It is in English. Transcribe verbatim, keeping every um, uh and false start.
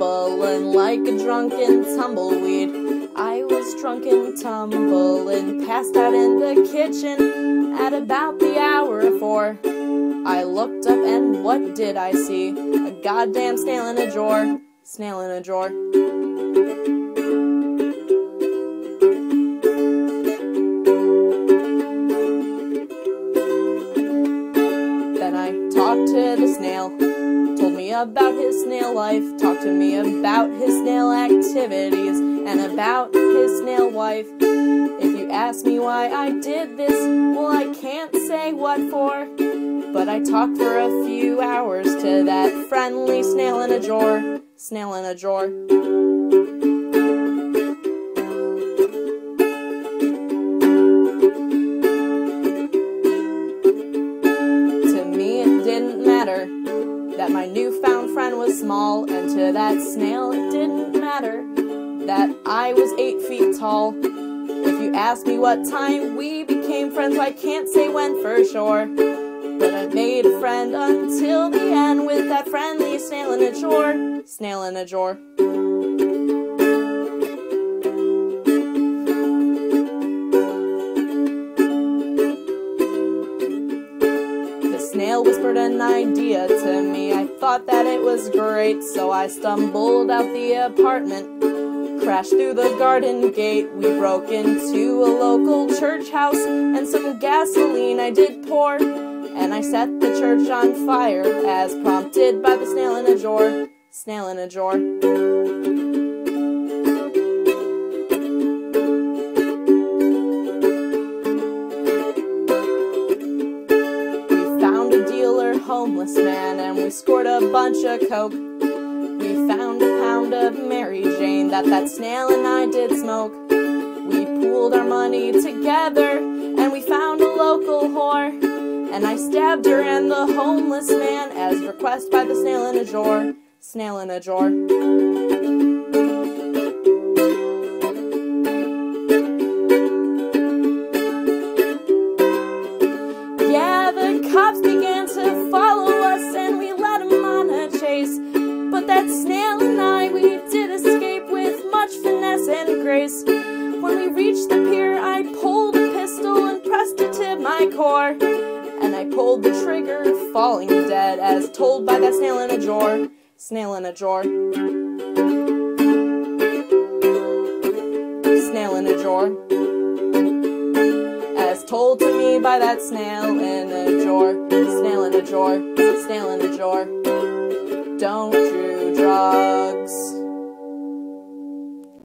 tumbling like a drunken tumbleweed. I was drunk and tumbling, passed out in the kitchen at about the hour of four. I looked up and what did I see? A goddamn snail in a drawer. Snail in a drawer. Then I talked to the snail, told me about his snail life, talked to me about his snail activities, and about his snail wife. If you ask me why I did this, well, I can't say what for, but I talked for a few hours to that friendly snail in a drawer. Snail in a drawer. To me it didn't matter that my newfound friend was small, and to that snail it didn't matter that I was eight feet tall. If you ask me what time we became friends, I can't say when for sure, but I made a friend until the end with that friendly snail in a drawer. Snail in a drawer. The snail whispered an idea to me. I thought that it was great, so I stumbled out the apartment, crashed through the garden gate. We broke into a local church house, and some gasoline I did pour, and I set the church on fire as prompted by the snail in a drawer. Snail in a drawer. We found a dealer, homeless man, and we scored a bunch of coke. We found a pound of Mary Jane that that snail and I did smoke. We pooled our money together, and we found a local whore, and I stabbed her and the homeless man as requested by the snail in a drawer. Snail in a drawer. Yeah, the cops began to follow us, and we led them on a chase. But that snail and I, we did escape with much finesse and grace. When we reached the pier, I pulled a pistol and pressed it to my core, and I pulled the trigger, falling dead as told by that snail in a drawer. Snail in a drawer. Snail in a drawer. As told to me by that snail in a drawer. Snail in a drawer. Snail in a drawer. Don't you draw